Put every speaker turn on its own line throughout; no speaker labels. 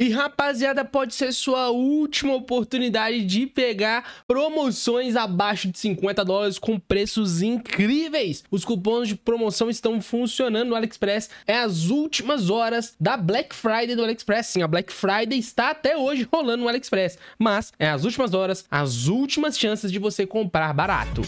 E rapaziada, pode ser sua última oportunidade de pegar promoções abaixo de $50 com preços incríveis. Os cupons de promoção estão funcionando no AliExpress. É as últimas horas da Black Friday do AliExpress. Sim, a Black Friday está até hoje rolando no AliExpress, mas é as últimas horas, as últimas chances de você comprar barato.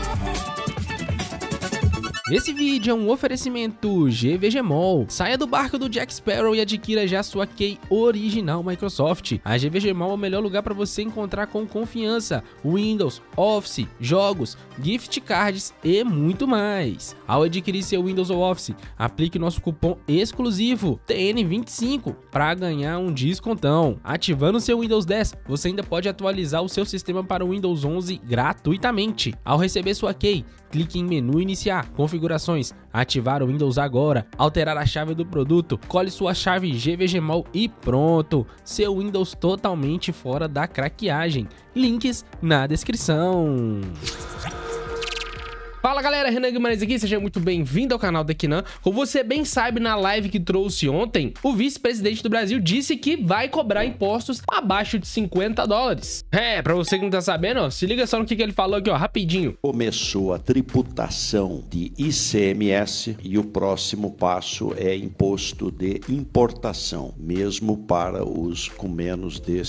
Esse vídeo é um oferecimento GVG Mall. Saia do barco do Jack Sparrow e adquira já sua key original Microsoft. A GVG Mall é o melhor lugar para você encontrar com confiança Windows, Office, jogos, gift cards e muito mais. Ao adquirir seu Windows ou Office, aplique nosso cupom exclusivo TN25 para ganhar um descontão. Ativando seu Windows 10, você ainda pode atualizar o seu sistema para o Windows 11 gratuitamente. Ao receber sua key, clique em menu iniciar, configurações, ativar o Windows agora, alterar a chave do produto, cole sua chave GVG Mall e pronto, seu Windows totalmente fora da craqueagem. Links na descrição.
Fala galera, Renan Guimarães aqui, seja muito bem-vindo ao canal da Kinan. Como você bem sabe, na live que trouxe ontem, o vice-presidente do Brasil disse que vai cobrar impostos abaixo de $50. Pra você que não tá sabendo, ó, se liga só no que ele falou aqui, ó, rapidinho.
Começou a tributação de ICMS e o próximo passo é imposto de importação, mesmo para os com menos de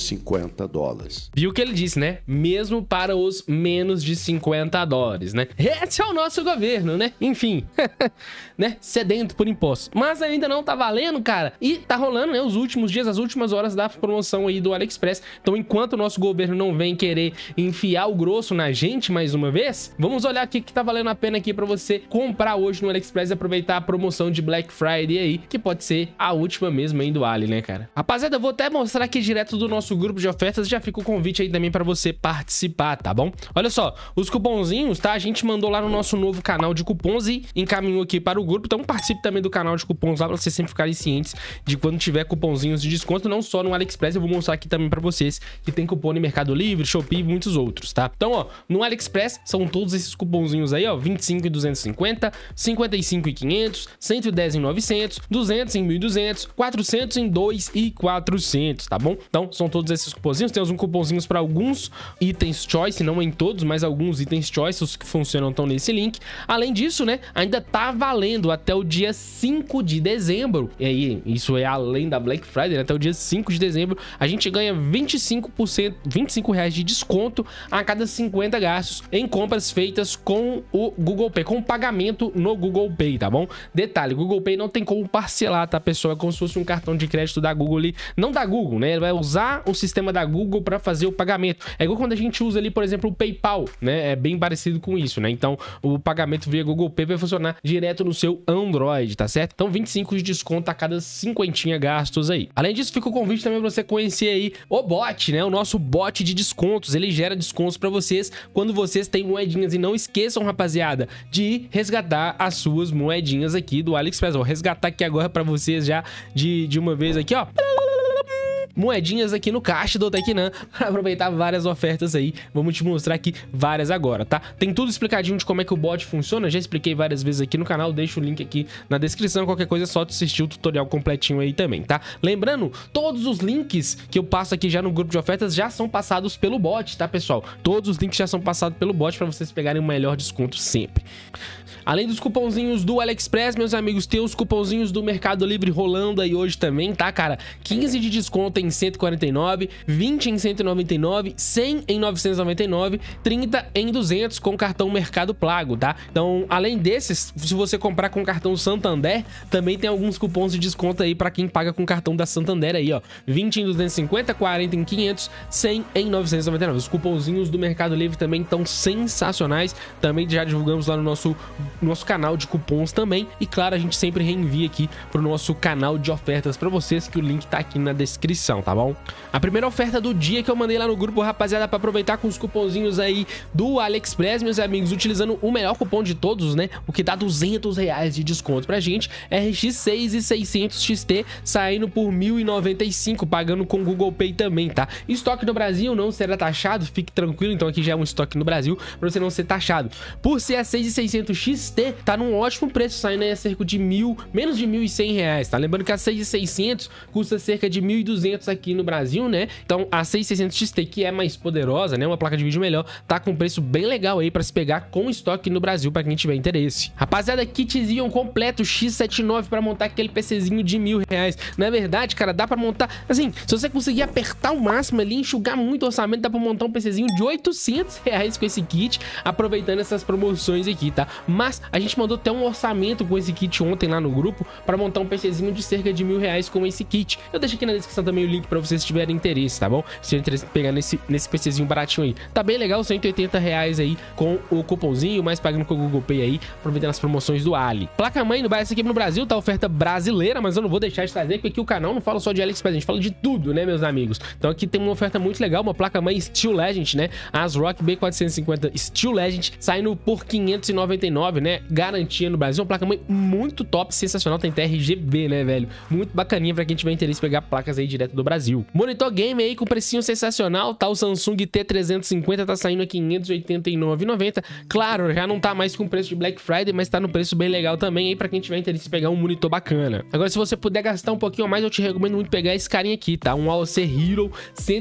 $50.
Viu o que ele disse, né? Mesmo para os menos de $50, né? Esse é o nosso governo, né? Enfim, né? Sedento por impostos. Mas ainda não tá valendo, cara. E tá rolando, né? Os últimos dias, as últimas horas da promoção aí do AliExpress. Então, enquanto o nosso governo não vem querer enfiar o grosso na gente mais uma vez, vamos olhar aqui que tá valendo a pena aqui pra você comprar hoje no AliExpress e aproveitar a promoção de Black Friday aí, que pode ser a última mesmo aí do Ali, né, cara? Rapaziada, eu vou até mostrar aqui direto do nosso grupo de ofertas. Já fica o convite aí também pra você participar, tá bom? Olha só, os cupomzinhos, tá? A gente mandou lá no nosso novo canal de cupons e encaminhou aqui para o grupo, então participe também do canal de cupons lá para vocês sempre ficarem cientes de quando tiver cupomzinhos de desconto, não só no AliExpress, eu vou mostrar aqui também para vocês que tem cupom no Mercado Livre, Shopee e muitos outros, tá? Então, ó, no AliExpress são todos esses cupomzinhos aí, ó, 25 em 250, 55 em 500, 110 em 900, 200 em 1.200, 400 em 2.400, tá bom? Então, são todos esses cupomzinhos, temos cupomzinhos para alguns itens choice, não em todos, mas alguns itens choice, os que funcionam estão nesse link. Além disso, né, ainda tá valendo até o dia 5 de dezembro. E aí, isso é além da Black Friday, né? Até o dia 5 de dezembro, a gente ganha 25%, R$25 de desconto a cada 50 gastos em compras feitas com o Google Pay, com pagamento no Google Pay, tá bom? Detalhe, Google Pay não tem como parcelar, tá, pessoal? É como se fosse um cartão de crédito da Google ali, não da Google, né? Ele vai usar o sistema da Google para fazer o pagamento. É igual quando a gente usa ali, por exemplo, o PayPal, né? É bem parecido com isso, né? Então, o pagamento via Google Pay vai funcionar direto no seu Android, tá certo? Então 25 de desconto a cada 50 gastos aí. Além disso, fica o convite também pra você conhecer aí o bot, né? O nosso bot de descontos. Ele gera descontos pra vocês quando vocês têm moedinhas. E não esqueçam, rapaziada, de resgatar as suas moedinhas aqui do AliExpress. Vou resgatar aqui agora pra vocês já de uma vez aqui, ó. Moedinhas aqui no caixa do Tecnan para aproveitar várias ofertas aí. Vamos te mostrar aqui várias agora, tá? Tem tudo explicadinho de como é que o bot funciona. Já expliquei várias vezes aqui no canal. Deixa o link aqui na descrição. Qualquer coisa é só assistir o tutorial completinho aí também, tá? Lembrando, todos os links que eu passo aqui já no grupo de ofertas já são passados pelo bot, tá, pessoal? Todos os links já são passados pelo bot para vocês pegarem o melhor desconto sempre. Além dos cupomzinhos do AliExpress, meus amigos, tem os cupomzinhos do Mercado Livre rolando aí hoje também, tá, cara? 15 de desconto em 149, 20 em 199, 100 em 999, 30 em 200 com cartão Mercado Pago, tá? Então, além desses, se você comprar com cartão Santander, também tem alguns cupons de desconto aí pra quem paga com cartão da Santander aí, ó. 20 em 250, 40 em 500, 100 em 999. Os cupomzinhos do Mercado Livre também estão sensacionais. Também já divulgamos lá no nosso canal de cupons também. E claro, a gente sempre reenvia aqui pro nosso canal de ofertas pra vocês, que o link tá aqui na descrição, tá bom? A primeira oferta do dia que eu mandei lá no grupo, rapaziada, pra aproveitar com os cupomzinhos aí do AliExpress, meus amigos, utilizando o melhor cupom de todos, né? O que dá R$200 de desconto pra gente. RX6 e 600 XT saindo por R$1.095, pagando com Google Pay também, tá? Estoque no Brasil não será taxado, fique tranquilo. Então aqui já é um estoque no Brasil pra você não ser taxado. Por ser a 6 e 600 XT, XT tá num ótimo preço, saindo aí a cerca de menos de R$1.100, tá? Lembrando que a 6600 custa cerca de 1.200 aqui no Brasil, né? Então a 6600 XT, que é mais poderosa, né? Uma placa de vídeo melhor, tá com um preço bem legal aí pra se pegar com estoque no Brasil, pra quem tiver interesse. Rapaziada, kitzinho completo X79 pra montar aquele PCzinho de R$1.000. Na verdade, cara, dá pra montar, assim, se você conseguir apertar o máximo ali, enxugar muito orçamento, dá pra montar um PCzinho de R$800 com esse kit, aproveitando essas promoções aqui, tá? Mas a gente mandou até um orçamento com esse kit ontem lá no grupo pra montar um PCzinho de cerca de R$1.000 com esse kit. Eu deixo aqui na descrição também o link pra vocês se tiverem interesse, tá bom? Se tiver interesse em pegar nesse PCzinho baratinho aí. Tá bem legal, R$180 aí com o cupomzinho, mais pagando com o Google Pay aí, aproveitando as promoções do Ali. Placa-mãe, essa aqui no Brasil, tá oferta brasileira, mas eu não vou deixar de trazer, porque aqui o canal não fala só de AliExpress, a gente fala de tudo, né, meus amigos? Então aqui tem uma oferta muito legal, uma placa-mãe Steel Legend, né? ASRock B450 Steel Legend, saindo por R$599, né? Garantia no Brasil, uma placa-mãe muito top, sensacional, tem RGB, né, velho? Muito bacaninha pra quem tiver interesse em pegar placas aí direto do Brasil. Monitor game aí com precinho sensacional, tá? O Samsung T350 tá saindo a R$589,90. Claro, já não tá mais com preço de Black Friday, mas tá no preço bem legal também aí pra quem tiver interesse em pegar um monitor bacana. Agora, se você puder gastar um pouquinho a mais, eu te recomendo muito pegar esse carinha aqui, tá? Um AOC Hero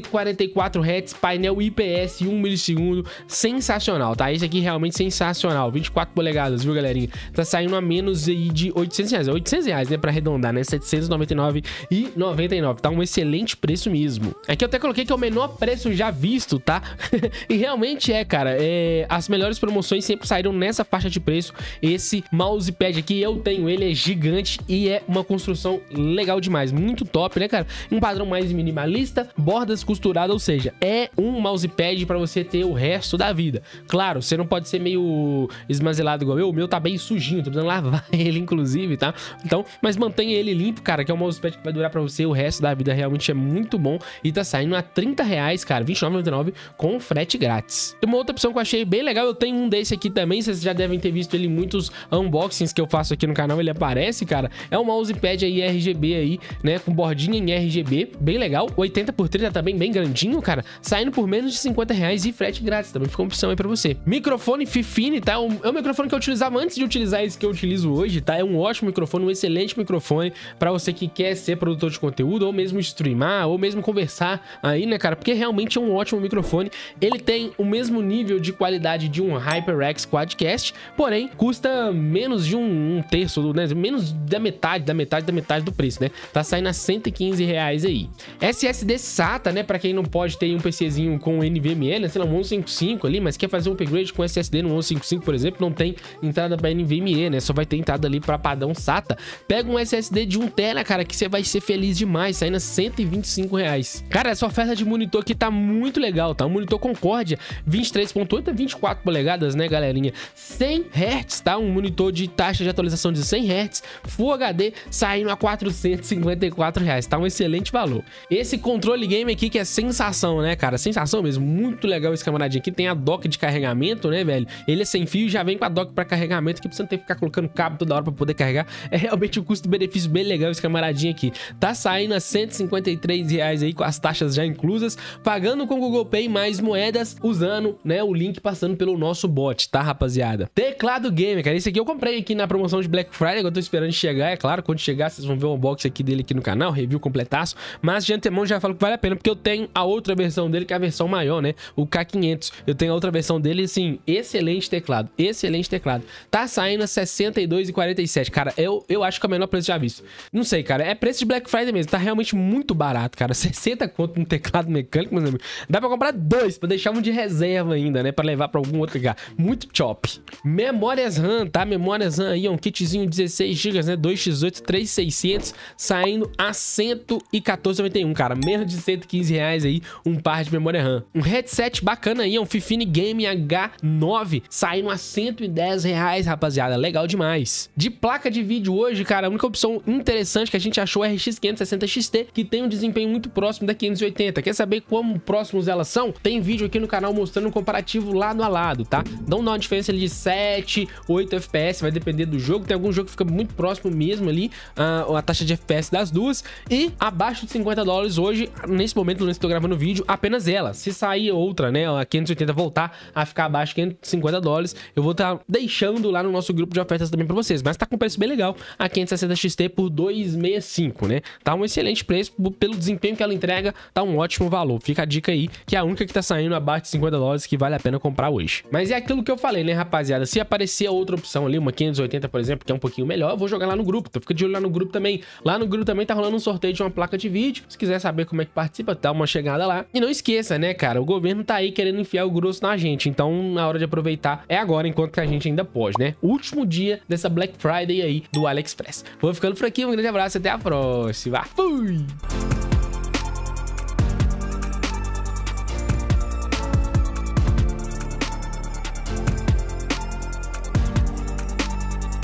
144 Hz, painel IPS 1 milissegundo, sensacional, tá? Esse aqui realmente sensacional, 24 polegadas, viu, galerinha? Tá saindo a menos aí de R$800, é R$800, né? Pra arredondar, né? R$799,99, tá? Um excelente preço mesmo. Aqui eu até coloquei que é o menor preço já visto, tá? E realmente é, cara, as melhores promoções sempre saíram nessa faixa de preço. Esse mousepad aqui, eu tenho ele, é gigante e é uma construção legal demais, muito top, né, cara? Um padrão mais minimalista, bordas costuradas, ou seja, é um mousepad pra você ter o resto da vida. Claro, você não pode ser meio esmazelado igual eu, o meu tá bem sujinho, tô precisando lavar ele, inclusive, tá? Então, mas mantenha ele limpo, cara, que é um mousepad que vai durar pra você o resto da vida, realmente é muito bom e tá saindo a R$30, cara, R$29,99 com frete grátis. Tem uma outra opção que eu achei bem legal, eu tenho um desse aqui também, vocês já devem ter visto ele em muitos unboxings que eu faço aqui no canal, ele aparece, cara, é um mousepad aí RGB aí, né, com bordinha em RGB, bem legal, 80x30 também, bem grandinho, cara, saindo por menos de R$50 e frete grátis, também fica uma opção aí pra você. Microfone Fifine, tá, é o microfone que eu utilizava antes de utilizar esse que eu utilizo hoje, tá, é um ótimo microfone, um excelente microfone pra você que quer ser produtor de conteúdo, ou mesmo streamar, ou mesmo conversar aí, né, cara, porque realmente é um ótimo microfone, ele tem o mesmo nível de qualidade de um HyperX Quadcast, porém, custa menos de um terço, né, menos da metade do preço, né, tá saindo a R$115 aí. SSD SATA, né, pra quem não pode ter um PCzinho com NVMe, né, sei lá, um 155 ali, mas quer fazer um upgrade com SSD no 155, por exemplo, não tem entrada pra NVMe, né, só vai ter entrada ali pra padrão SATA, pega um SSD de 1TB, cara, que você vai ser feliz demais, saindo a R$125. Cara, essa oferta de monitor aqui tá muito legal, tá? Um monitor Concórdia 23.8 a 24 polegadas, né, galerinha? 100 Hz, tá? Um monitor de taxa de atualização de 100 Hz, Full HD, saindo a R$454, tá? Um excelente valor. Esse controle game aqui que é sensação, né, cara? Sensação mesmo, muito legal esse camaradinho aqui. Tem a dock de carregamento, né, velho? Ele é sem fio e já vem com a dock pra carregamento, que pra você não ter que ficar colocando cabo toda hora pra poder carregar. É realmente um custo-benefício bem legal esse camaradinho aqui. Tá saindo a R$153 aí com as taxas já inclusas, pagando com Google Pay mais moedas, usando, né, o link passando pelo nosso bot, tá, rapaziada? Teclado gamer, cara, esse aqui eu comprei aqui na promoção de Black Friday, agora eu tô esperando chegar, é claro, quando chegar vocês vão ver o unboxing aqui dele aqui no canal, review completaço, mas de antemão já falo que vale a pena, porque eu tenho a outra versão dele, que é a versão maior, né, o K500, eu tenho a outra versão dele, assim, excelente teclado, tá saindo a R$62,47, cara, eu acho que é o menor preço já visto, não sei, cara, é preço de Black Friday mesmo, tá realmente muito barato, cara, 60 conto no teclado mecânico, meus amigos, dá pra comprar dois, pra deixar um de reserva ainda, né, pra levar pra algum outro lugar, muito chop. Memórias RAM, tá, memórias RAM aí, um kitzinho 16 GB, né, 2x8, 3600, saindo a R$114,91, cara, menos de R$115 aí, um par de memória RAM. Um headset bacana aí, um Fifine Game H9, saindo a R$110, rapaziada, legal demais. De placa de vídeo hoje, cara, a única opção interessante que a gente achou é a RX 560 XT, que tem um desempenho muito próximo da 580. Quer saber como próximos elas são? Tem vídeo aqui no canal mostrando um comparativo lado a lado, tá? Dão uma diferença ali de 7, 8 FPS, vai depender do jogo. Tem algum jogo que fica muito próximo mesmo ali, a taxa de FPS das duas. E abaixo de $50 hoje, nesse momento, quando eu estou gravando o vídeo, apenas ela. Se sair outra, né, a 580 voltar a ficar abaixo de $550, eu vou estar deixando deixando lá no nosso grupo de ofertas também pra vocês. Mas tá com preço bem legal, a 560 XT por 265, né? Tá um excelente preço, pelo desempenho que ela entrega, tá um ótimo valor. Fica a dica aí, que é a única que tá saindo abaixo de 50 dólares que vale a pena comprar hoje. Mas é aquilo que eu falei, né, rapaziada? Se aparecer outra opção ali, uma 580, por exemplo, que é um pouquinho melhor, eu vou jogar lá no grupo. Então fica de olho lá no grupo também. Lá no grupo também tá rolando um sorteio de uma placa de vídeo. Se quiser saber como é que participa, dá uma chegada lá. E não esqueça, né, cara? O governo tá aí querendo enfiar o grosso na gente. Então, na hora de aproveitar, é agora, enquanto que a gente ainda pode, né? Último dia dessa Black Friday aí do AliExpress. Vou ficando por aqui, um grande abraço e até a próxima. Fui!